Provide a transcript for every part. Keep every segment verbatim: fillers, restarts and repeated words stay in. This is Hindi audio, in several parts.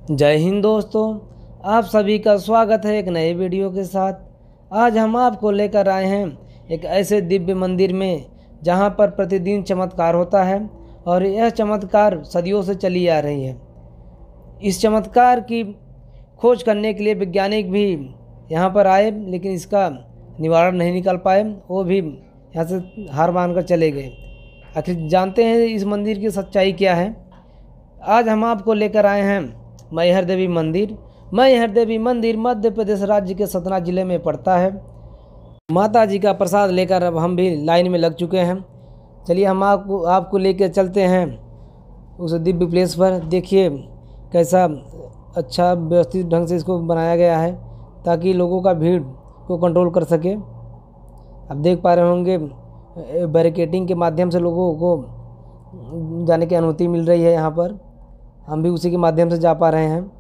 जय हिंद दोस्तों, आप सभी का स्वागत है एक नए वीडियो के साथ। आज हम आपको लेकर आए हैं एक ऐसे दिव्य मंदिर में जहां पर प्रतिदिन चमत्कार होता है और यह चमत्कार सदियों से चली आ रही है। इस चमत्कार की खोज करने के लिए वैज्ञानिक भी यहां पर आए, लेकिन इसका निवारण नहीं निकाल पाए। वो भी यहाँ से हार मानकर चले गए। आखिर जानते हैं इस मंदिर की सच्चाई क्या है। आज हम आपको लेकर आए हैं मैहर देवी मंदिर। मैहर देवी मंदिर मध्य प्रदेश राज्य के सतना जिले में पड़ता है। माता जी का प्रसाद लेकर अब हम भी लाइन में लग चुके हैं। चलिए हम आपको आपको लेकर चलते हैं उस दिव्य प्लेस पर। देखिए कैसा अच्छा व्यवस्थित ढंग से इसको बनाया गया है ताकि लोगों का भीड़ को कंट्रोल कर सके। आप देख पा रहे होंगे बैरिकेडिंग के माध्यम से लोगों को जाने की अनुमति मिल रही है। यहाँ पर हम भी उसी के माध्यम से जा पा रहे हैं।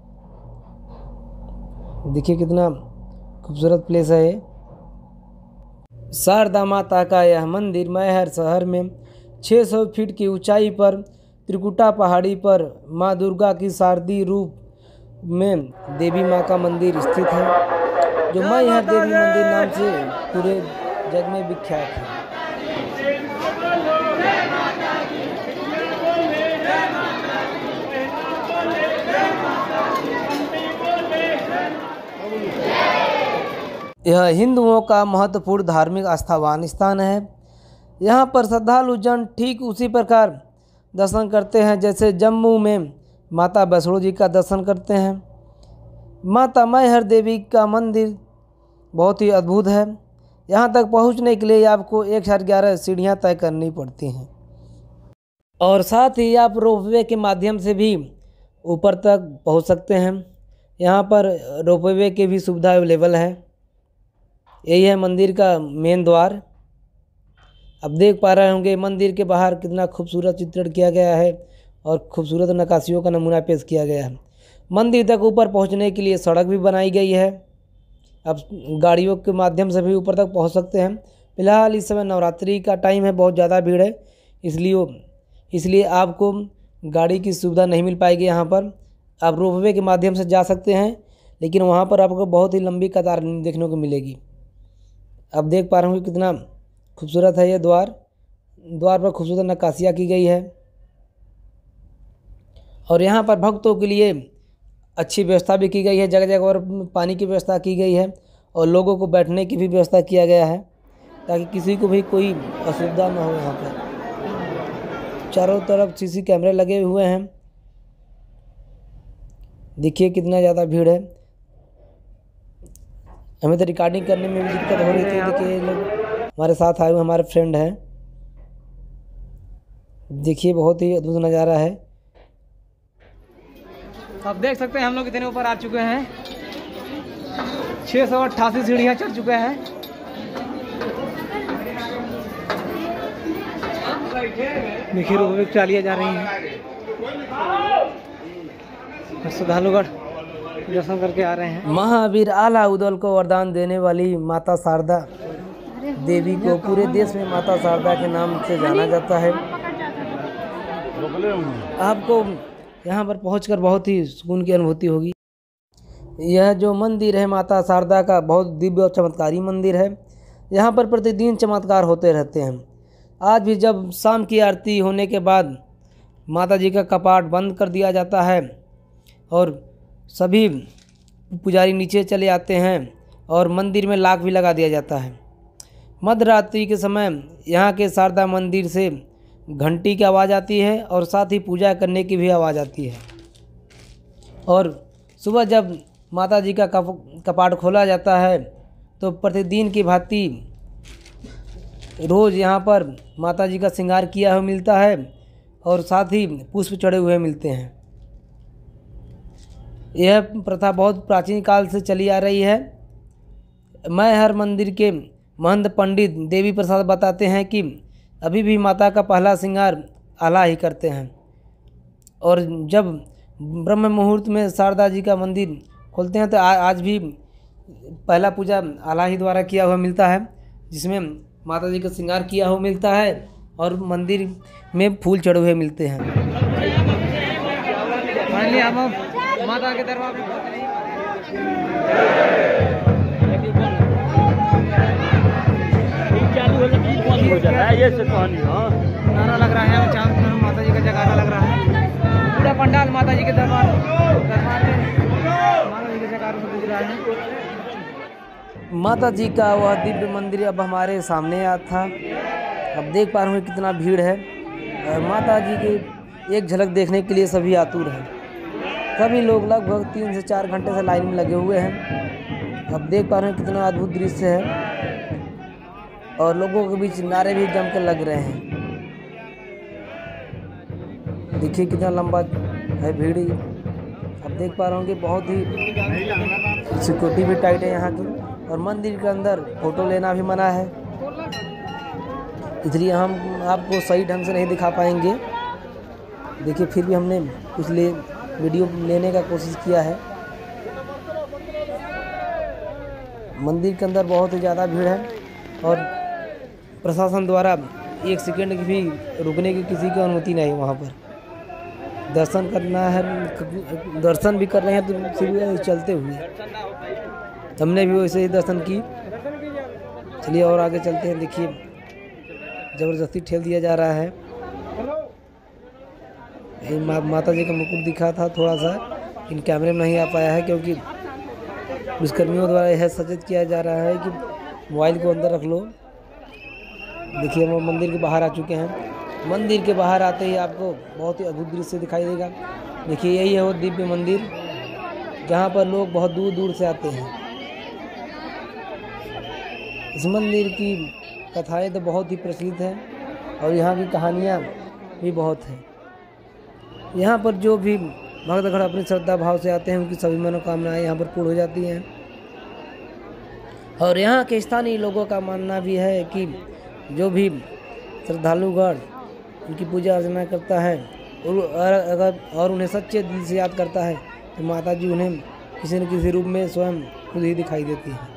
देखिए कितना खूबसूरत प्लेस है ये। शारदा माता का यह मंदिर मैहर शहर में छह सौ फीट की ऊंचाई पर त्रिकुटा पहाड़ी पर माँ दुर्गा की शारदीय रूप में देवी माँ का मंदिर स्थित है, जो मैहर देवी मंदिर नाम से पूरे जग में विख्यात है। यह हिंदुओं का महत्वपूर्ण धार्मिक आस्थावान स्थान है। यहाँ पर श्रद्धालु जन ठीक उसी प्रकार दर्शन करते हैं जैसे जम्मू में माता वैष्णो जी का दर्शन करते हैं। माता मैहर देवी का मंदिर बहुत ही अद्भुत है। यहाँ तक पहुँचने के लिए आपको एक हजार ग्यारह सीढ़ियाँ तय करनी पड़ती हैं और साथ ही आप रोपवे के माध्यम से भी ऊपर तक पहुँच सकते हैं। यहाँ पर रोपवे की भी सुविधा अवेलेबल है। यही है मंदिर का मेन द्वार। अब देख पा रहे होंगे मंदिर के बाहर कितना खूबसूरत चित्रण किया गया है और खूबसूरत नक्काशियों का नमूना पेश किया गया है। मंदिर तक ऊपर पहुंचने के लिए सड़क भी बनाई गई है। अब गाड़ियों के माध्यम से भी ऊपर तक पहुंच सकते हैं। फिलहाल इस समय नवरात्रि का टाइम है, बहुत ज़्यादा भीड़ है, इसलिए इसलिए आपको गाड़ी की सुविधा नहीं मिल पाएगी। यहाँ पर आप रोपवे के माध्यम से जा सकते हैं, लेकिन वहाँ पर आपको बहुत ही लंबी कतार देखने को मिलेगी। अब देख पा रहे होंगे कितना खूबसूरत है ये द्वार। द्वार पर खूबसूरत नक्काशियाँ की गई है और यहाँ पर भक्तों के लिए अच्छी व्यवस्था भी की गई है। जगह जगह और पानी की व्यवस्था की गई है और लोगों को बैठने की भी व्यवस्था किया गया है ताकि किसी को भी कोई असुविधा न हो। यहाँ पर चारों तरफ सीसी कैमरे लगे हुए हैं। देखिए कितना ज़्यादा भीड़ है। हमें तो रिकॉर्डिंग करने में भी दिक्कत हो रही थी। देखिए लोग हमारे साथ आए हुए हमारे फ्रेंड हैं। देखिए बहुत ही अद्भुत नज़ारा है। आप देख सकते हैं हम लोग इतने ऊपर आ चुके हैं। छः सौ अट्ठासी सीढ़ियाँ चढ़ चुके हैं। देखिए रोपवे चालियाँ जा रही हैं। श्रद्धालुगढ़ दर्शन करके आ रहे हैं। महावीर आला उदल को वरदान देने वाली माता शारदा देवी को पूरे देश में माता शारदा के नाम से जाना जाता है। आपको यहाँ पर पहुँचकर बहुत ही सुकून की अनुभूति होगी। यह जो मंदिर है माता शारदा का बहुत दिव्य और चमत्कारी मंदिर है। यहाँ पर प्रतिदिन चमत्कार होते रहते हैं। आज भी जब शाम की आरती होने के बाद माता जी का कपाट बंद कर दिया जाता है और सभी पुजारी नीचे चले आते हैं और मंदिर में लाक भी लगा दिया जाता है। मध्य रात्रि के समय यहाँ के शारदा मंदिर से घंटी की आवाज़ आती है और साथ ही पूजा करने की भी आवाज़ आती है। और सुबह जब माता जी का कप कपाट खोला जाता है तो प्रतिदिन की भांति रोज़ यहाँ पर माता जी का श्रृंगार किया हुआ मिलता है और साथ ही पुष्प चढ़े हुए मिलते हैं। यह प्रथा बहुत प्राचीन काल से चली आ रही है। मैहर मंदिर के महंत पंडित देवी प्रसाद बताते हैं कि अभी भी माता का पहला श्रृंगार आला ही करते हैं और जब ब्रह्म मुहूर्त में शारदा जी का मंदिर खोलते हैं तो आ, आज भी पहला पूजा आला ही द्वारा किया हुआ मिलता है, जिसमें माता जी का श्रृंगार किया हुआ मिलता है और मंदिर में फूल चढ़े हुए मिलते हैं। फाइनली हम माता के दरबार में पहुंच रही ये से कहानी। हाँ, नारा लग रहा है, चारों तरफ माता जी का जगाना लग रहा है। पूरा पंडाल माता जी के दरबार दरबार में माता जी के जगारों से गुजरा है। माता जी का वह दिव्य मंदिर अब हमारे सामने आ था। अब देख पा रहे हैं कितना भीड़ है और माता जी की एक झलक देखने के लिए सभी आतुर हैं। सभी लोग लगभग तीन से चार घंटे से लाइन में लगे हुए हैं। अब देख पा रहे हैं कितना अद्भुत दृश्य है और लोगों के बीच नारे भी जम कर लग रहे हैं। देखिए कितना लंबा है भीड़। अब देख पा रहा हूँ कि बहुत ही सिक्योरिटी भी टाइट है यहाँ की और मंदिर के अंदर फ़ोटो लेना भी मना है, इसलिए हम आपको सही ढंग से नहीं दिखा पाएंगे। देखिए फिर भी हमने कुछ ले वीडियो लेने का कोशिश किया है। मंदिर के अंदर बहुत ही ज़्यादा भीड़ है और प्रशासन द्वारा एक सेकंड की भी रुकने की किसी की अनुमति नहीं है। वहाँ पर दर्शन करना है, दर्शन भी कर रहे हैं तो फिर चलते हुए हमने भी वैसे ही दर्शन की। चलिए और आगे चलते हैं। देखिए ज़बरदस्ती ठेल दिया जा रहा है। मा, माता जी का मुकुट दिखा था थोड़ा सा, इन कैमरे में नहीं आ पाया है क्योंकि पुलिसकर्मियों द्वारा यह सचेत किया जा रहा है कि मोबाइल को अंदर रख लो। देखिए हम मंदिर के बाहर आ चुके हैं। मंदिर के बाहर आते ही आपको बहुत ही अद्भुत दृश्य दिखाई देगा। देखिए यही है वो दिव्य मंदिर जहाँ पर लोग बहुत दूर दूर से आते हैं। इस मंदिर की कथाएं तो बहुत ही प्रचलित हैं और यहाँ की कहानियाँ भी बहुत हैं। यहाँ पर जो भी भक्तगण अपनी श्रद्धा भाव से आते हैं उनकी सभी मनोकामनाएं यहाँ पर पूर्ण हो जाती हैं। और यहाँ के स्थानीय लोगों का मानना भी है कि जो भी श्रद्धालुगण उनकी पूजा अर्चना करता है और अगर और उन्हें सच्चे दिल से याद करता है तो माता जी उन्हें किसी न किसी रूप में स्वयं खुद ही दिखाई देती है।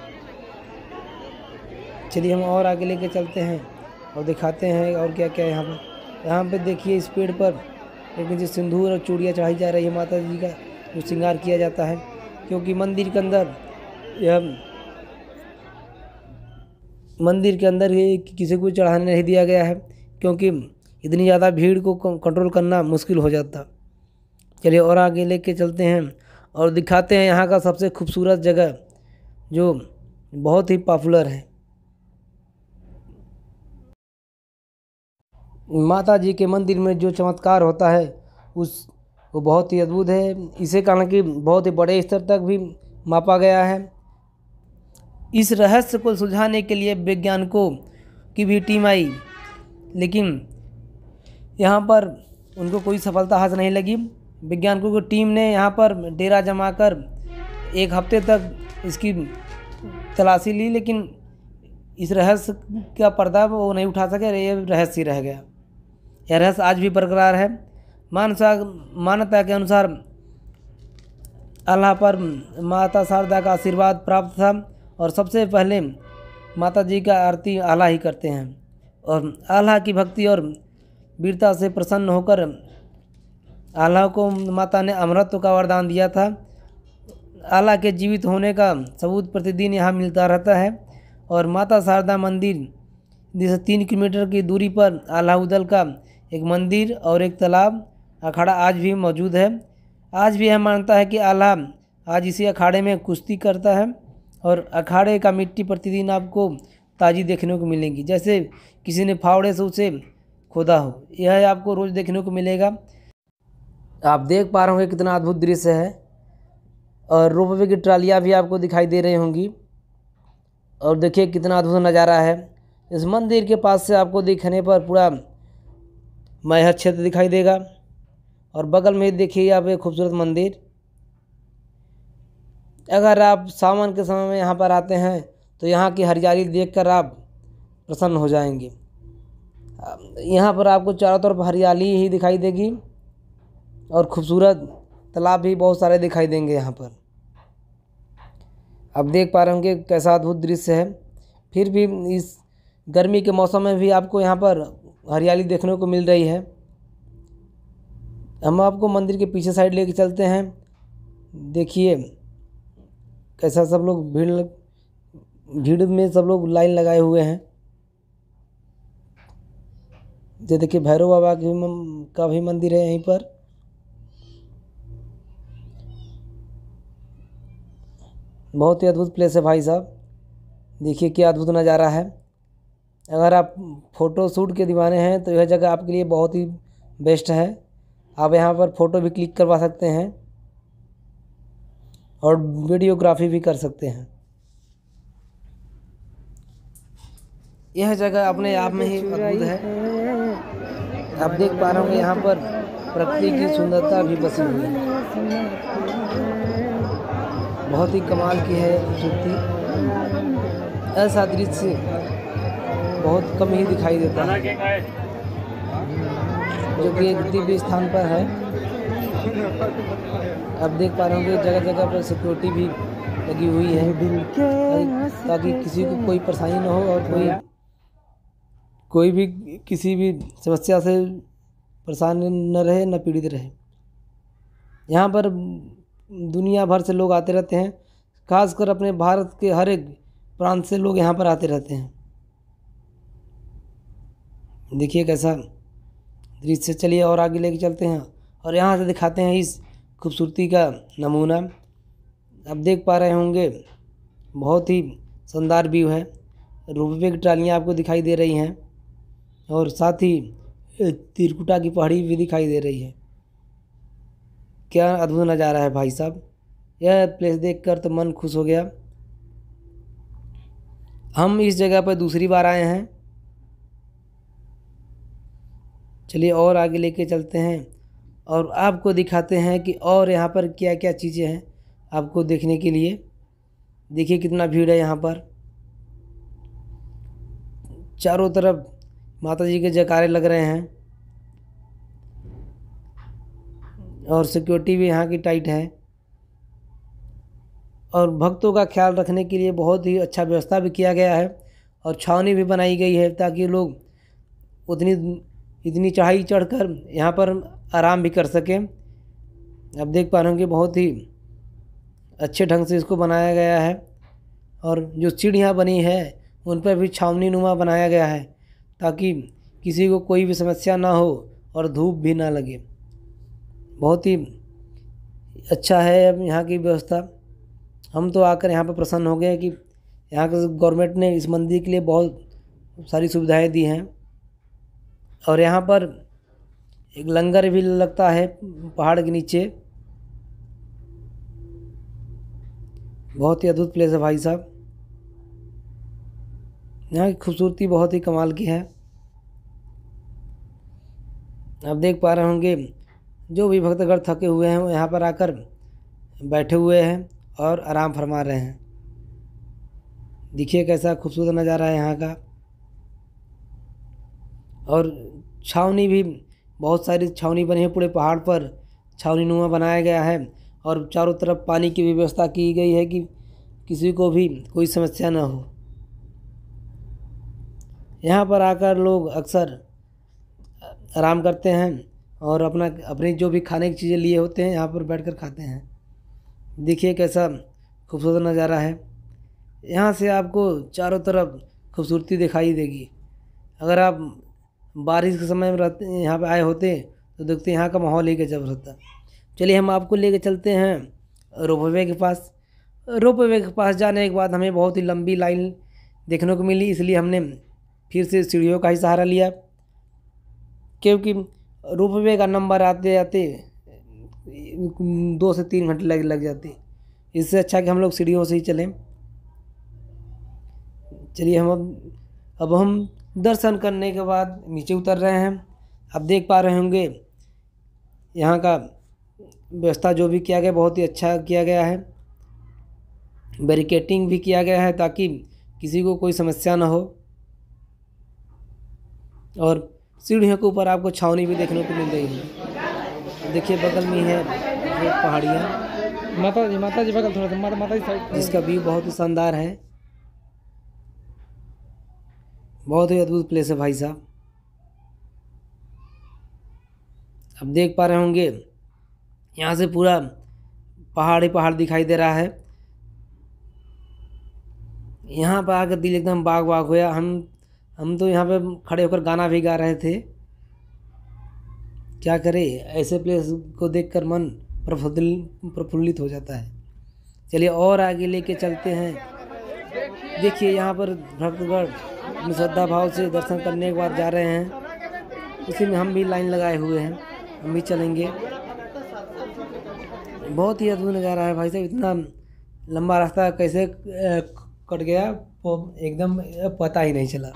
चलिए हम और आगे लेके चलते हैं और दिखाते हैं और क्या क्या यहाँ पर। यहाँ पे देखिए इस पेड़ पर एक नीचे सिंदूर और चूड़ियाँ चढ़ाई जा रही है। माता जी का जो श्रृंगार किया जाता है क्योंकि मंदिर के अंदर यह मंदिर के अंदर ये किसी को चढ़ाने नहीं दिया गया है क्योंकि इतनी ज़्यादा भीड़ को कंट्रोल करना मुश्किल हो जाता। चलिए और आगे लेके चलते हैं और दिखाते हैं यहाँ का सबसे खूबसूरत जगह जो बहुत ही पॉपुलर है। माता जी के मंदिर में जो चमत्कार होता है उस वो बहुत ही अद्भुत है। इसे कारण कि बहुत ही बड़े स्तर तक भी मापा गया है। इस रहस्य को सुलझाने के लिए वैज्ञानिकों की भी टीम आई, लेकिन यहाँ पर उनको कोई सफलता हासिल नहीं लगी। वैज्ञानिकों की टीम ने यहाँ पर डेरा जमाकर एक हफ्ते तक इसकी तलाशी ली, लेकिन इस रहस्य का पर्दा वो नहीं उठा सके। ये रहस्य ही रह गया। यह रहस्य आज भी बरकरार है। मानसा मान्यता के अनुसार अल्लाह पर माता शारदा का आशीर्वाद प्राप्त था और सबसे पहले माता जी का आरती आल्हा ही करते हैं और आल्हा की भक्ति और वीरता से प्रसन्न होकर आल्हा को माता ने अमरत्व का वरदान दिया था। आल्हा के जीवित होने का सबूत प्रतिदिन यहाँ मिलता रहता है और माता शारदा मंदिर जिसे तीन किलोमीटर की दूरी पर आल्हा उदल का एक मंदिर और एक तालाब अखाड़ा आज भी मौजूद है। आज भी यह मानता है कि आल्हा आज इसी अखाड़े में कुश्ती करता है और अखाड़े का मिट्टी प्रतिदिन आपको ताज़ी देखने को मिलेगी, जैसे किसी ने फावड़े से उसे खोदा हो। यह आपको रोज़ देखने को मिलेगा। आप देख पा रहे होंगे कितना अद्भुत दृश्य है और रोपवे की ट्रालियाँ भी आपको दिखाई दे रही होंगी और देखिए कितना अद्भुत नज़ारा है। इस मंदिर के पास से आपको दिखने पर पूरा मैहर क्षेत्र दिखाई देगा और बगल में देखिए आप एक खूबसूरत मंदिर। अगर आप सावन के समय में यहाँ पर आते हैं तो यहाँ की हरियाली देखकर आप प्रसन्न हो जाएंगे। यहाँ पर आपको चारों तरफ हरियाली ही दिखाई देगी और खूबसूरत तालाब भी बहुत सारे दिखाई देंगे यहाँ पर। आप देख पा रहे होंगे कैसा अद्भुत दृश्य है। फिर भी इस गर्मी के मौसम में भी आपको यहाँ पर हरियाली देखने को मिल रही है। हम आपको मंदिर के पीछे साइड लेके चलते हैं देखिए कैसा सब लोग भीड़ लग, भीड़ में सब लोग लाइन लगाए हुए हैं। ये देखिए भैरव बाबा की म- का भी मंदिर है यहीं पर। बहुत ही अद्भुत प्लेस है भाई साहब। देखिए क्या अद्भुत नज़ारा है। अगर आप फ़ोटो शूट के दीवाने हैं तो यह जगह आपके लिए बहुत ही बेस्ट है। आप यहाँ पर फ़ोटो भी क्लिक करवा सकते हैं और वीडियोग्राफी भी कर सकते हैं। यह जगह अपने आप में ही अद्भुत है। आप देख पा रहे होंगे यहाँ पर प्रकृति की सुंदरता भी बसी हुई है। बहुत ही कमाल की है खूबसूरती। ऐसा दृश्य बहुत कम ही दिखाई देता है, जो कि एक दिव्य स्थान पर है। आप देख पा रहे होंगे जगह जगह पर सिक्योरिटी भी लगी हुई है ताकि किसी को कोई परेशानी न हो और कोई कोई भी किसी भी समस्या से परेशान न रहे, न पीड़ित रहे। यहाँ पर दुनिया भर से लोग आते रहते हैं, खासकर अपने भारत के हर एक प्रांत से लोग यहाँ पर आते रहते हैं। देखिए कैसा दृश्य। चलिए और आगे लेके चलते हैं और यहाँ से दिखाते हैं इस खूबसूरती का नमूना। आप देख पा रहे होंगे बहुत ही शानदार व्यू है। रोपवे की ट्रालियाँ आपको दिखाई दे रही हैं और साथ ही त्रिकुटा की पहाड़ी भी दिखाई दे रही है। क्या अद्भुत नज़ारा है भाई साहब। यह प्लेस देखकर तो मन खुश हो गया। हम इस जगह पर दूसरी बार आए हैं। चलिए और आगे लेके चलते हैं और आपको दिखाते हैं कि और यहाँ पर क्या क्या चीज़ें हैं आपको देखने के लिए। देखिए कितना भीड़ है यहाँ पर। चारों तरफ माता जी के जयकारे लग रहे हैं और सिक्योरिटी भी यहाँ की टाइट है और भक्तों का ख्याल रखने के लिए बहुत ही अच्छा व्यवस्था भी किया गया है और छावनी भी बनाई गई है ताकि लोग उतनी इतनी चढ़ाई चढ़कर यहाँ पर आराम भी कर सकें। अब देख पा रहे होंगे बहुत ही अच्छे ढंग से इसको बनाया गया है और जो सीढ़ियाँ बनी है उन पर भी छावनी नुमा बनाया गया है ताकि किसी को कोई भी समस्या ना हो और धूप भी ना लगे। बहुत ही अच्छा है अब यहाँ की व्यवस्था। हम तो आकर यहाँ पर प्रसन्न हो गए कि यहाँ के गवर्नमेंट ने इस मंदिर के लिए बहुत सारी सुविधाएं दी हैं और यहाँ पर एक लंगर भी लगता है पहाड़ के नीचे। बहुत ही अद्भुत प्लेस है भाई साहब। यहाँ की खूबसूरती बहुत ही कमाल की है। आप देख पा रहे होंगे जो भी भक्तगण थके हुए हैं वो यहाँ पर आकर बैठे हुए हैं और आराम फरमा रहे हैं। देखिए कैसा खूबसूरत नज़ारा है यहाँ का। और छावनी भी बहुत सारी छावनी बनी है, पूरे पहाड़ पर छावनी नुमा बनाया गया है और चारों तरफ पानी की भी व्यवस्था की गई है कि किसी को भी कोई समस्या न हो। यहाँ पर आकर लोग अक्सर आराम करते हैं और अपना अपनी जो भी खाने की चीज़ें लिए होते हैं यहाँ पर बैठकर खाते हैं। देखिए कैसा खूबसूरत नज़ारा है। यहाँ से आपको चारों तरफ खूबसूरती दिखाई देगी। अगर आप बारिश के समय में रहते यहाँ पे आए होते तो देखते यहाँ का माहौल ही गजब रहता। चलिए हम आपको लेके चलते हैं रोपवे के पास। रोपवे के पास जाने के बाद हमें बहुत ही लंबी लाइन देखने को मिली, इसलिए हमने फिर से सीढ़ियों का ही सहारा लिया क्योंकि रोपवे का नंबर आते आते दो से तीन घंटे लग लग जाते। इससे अच्छा कि हम लोग सीढ़ियों से ही चलें। चलिए हम अब अब हम दर्शन करने के बाद नीचे उतर रहे हैं। आप देख पा रहे होंगे यहाँ का व्यवस्था जो भी किया गया बहुत ही अच्छा किया गया है। बैरिकेटिंग भी किया गया है ताकि किसी को कोई समस्या ना हो और सीढ़ियों के ऊपर आपको छावनी भी देखने को मिल रही है। देखिए बगल में है पहाड़ियाँ। माता जी माता जी बगल थोड़ा सा माता माता जी साइड जिसका व्यू बहुत ही शानदार है। बहुत ही अद्भुत प्लेस है भाई साहब। अब देख पा रहे होंगे यहाँ से पूरा पहाड़ ही पहाड़ दिखाई दे रहा है। यहाँ पर आकर दिल एकदम बाग बाग होया। हम हम तो यहाँ पे खड़े होकर गाना भी गा रहे थे। क्या करें, ऐसे प्लेस को देखकर मन प्रफुल्लित प्रफुल्लित हो जाता है। चलिए और आगे लेके चलते हैं। देखिए यहाँ पर भक्तगण अपनी श्रद्धा भाव से दर्शन करने के बाद जा रहे हैं। उसी में हम भी लाइन लगाए हुए हैं, हम भी चलेंगे। बहुत ही अद्भुत नज़ारा है भाई साहब। इतना लंबा रास्ता कैसे कट गया वो एकदम पता ही नहीं चला।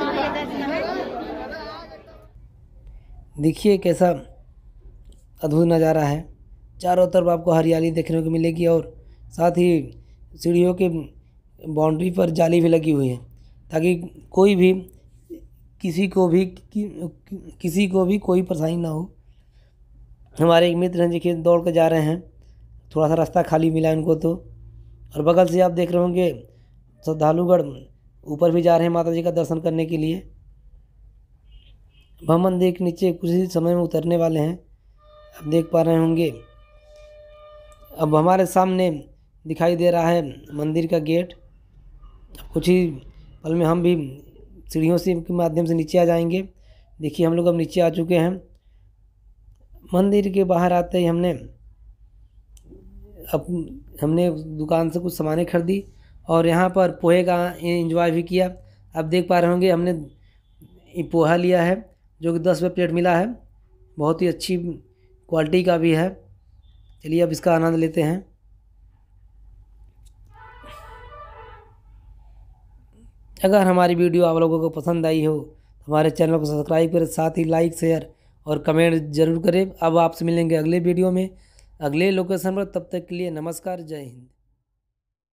देखिए कैसा अद्भुत नज़ारा है। चारों तरफ आपको हरियाली देखने को मिलेगी और साथ ही सीढ़ियों के बाउंड्री पर जाली भी लगी हुई है ताकि कोई भी किसी को भी कि, कि, किसी को भी कोई परेशानी ना हो। हमारे एक मित्र हैं देखिए दौड़ कर जा रहे हैं। थोड़ा सा रास्ता खाली मिला है उनको तो। और बगल से आप देख रहे होंगे श्रद्धालुगढ़ ऊपर भी जा रहे हैं माता जी का दर्शन करने के लिए। हम मंदिर के नीचे कुछ ही समय में उतरने वाले हैं, आप देख पा रहे होंगे। अब हमारे सामने दिखाई दे रहा है मंदिर का गेट। कुछ ही पल में हम भी सीढ़ियों से के माध्यम से नीचे आ जाएंगे। देखिए हम लोग अब नीचे आ चुके हैं। मंदिर के बाहर आते ही हमने अब हमने दुकान से कुछ सामानें खरीदी और यहाँ पर पोहे का एंजॉय भी किया। आप देख पा रहे होंगे हमने पोहा लिया है जो कि दस रुपये प्लेट मिला है। बहुत ही अच्छी क्वालिटी का भी है। चलिए अब इसका आनंद लेते हैं। अगर हमारी वीडियो आप लोगों को पसंद आई हो तो हमारे चैनल को सब्सक्राइब करें, साथ ही लाइक शेयर और कमेंट जरूर करें। अब आपसे मिलेंगे अगले वीडियो में अगले लोकेशन पर। तब तक के लिए नमस्कार, जय हिंद।